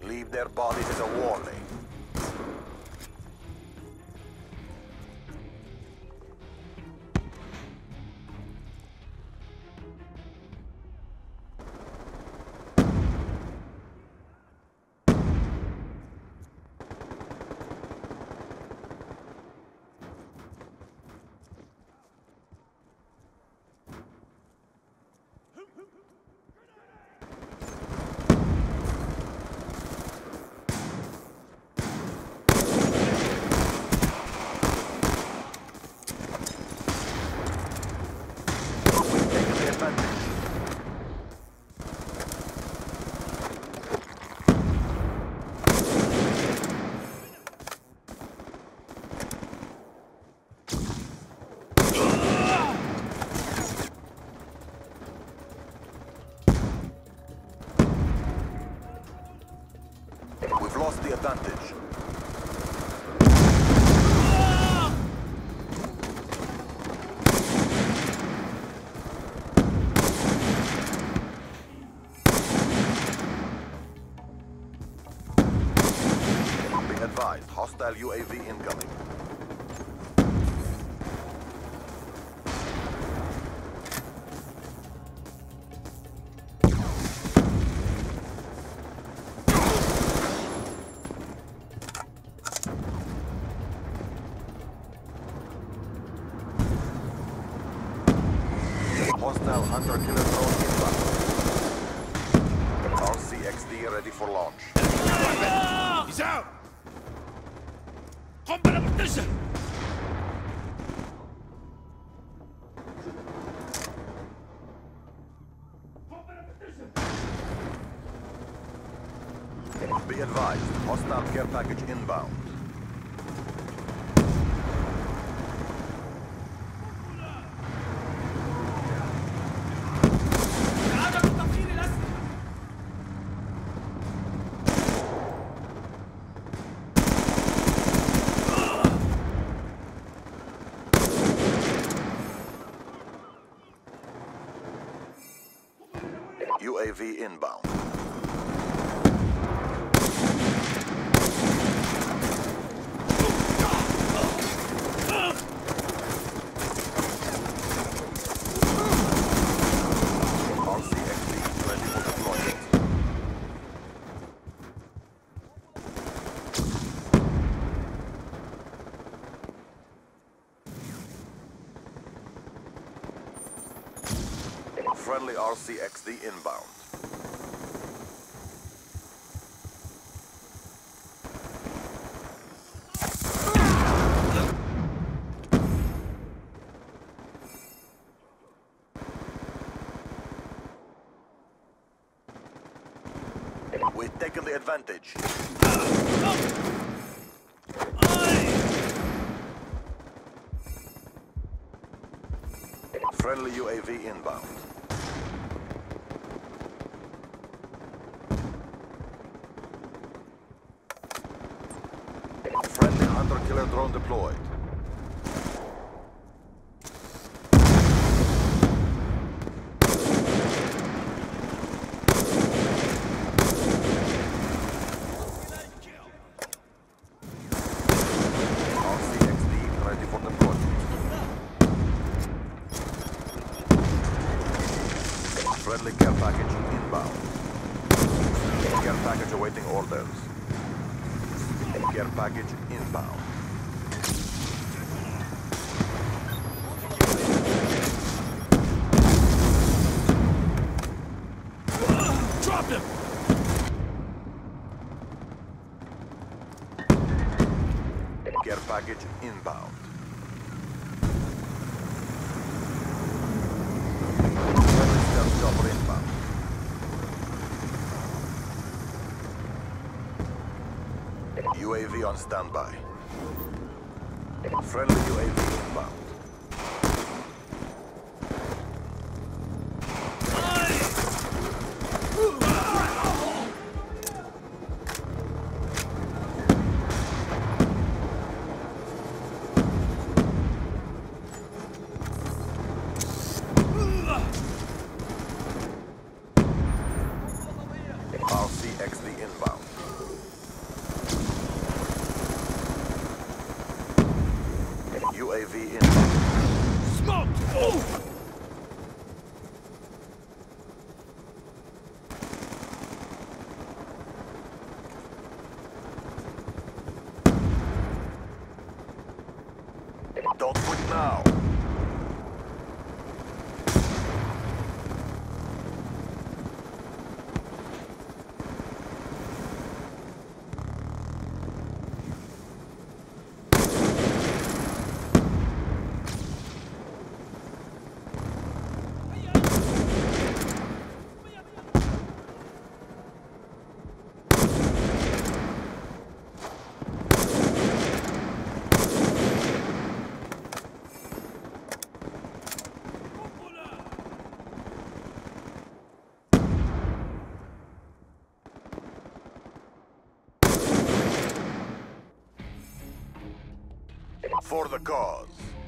Leave their bodies as a warning. We've lost the advantage. Be advised, hostile UAV incoming. Hostile hunter-killer drone inbound. RCXD ready for launch. He's out! قنبلة مرتجة! Be advised, hostile care package inbound. UAV inbound. RCXD ready for deployment. Friendly RCXD inbound. We've taken the advantage. Friendly UAV inbound. Friendly hunter-killer drone deployed. RCXD ready for deployment. Friendly care package inbound. Care package awaiting orders. Care package inbound. Drop him! Care package inbound. Stealth chopper inbound. UAV on standby. Friendly UAV inbound. RCXD inbound. UAV inbound. Smoked! Move! Don't quit now. For the cause.